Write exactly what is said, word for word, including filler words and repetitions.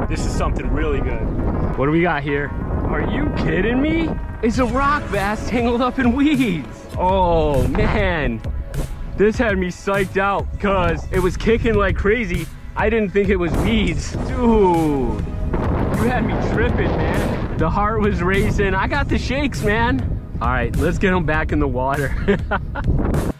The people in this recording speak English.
This is something really good. What do we got here? Are you kidding me? It's a rock bass tangled up in weeds. Oh man, this had me psyched out because it was kicking like crazy. I didn't think it was weeds. Dude, you had me tripping, man. The heart was racing. I got the shakes, man. All right, let's get him back in the water.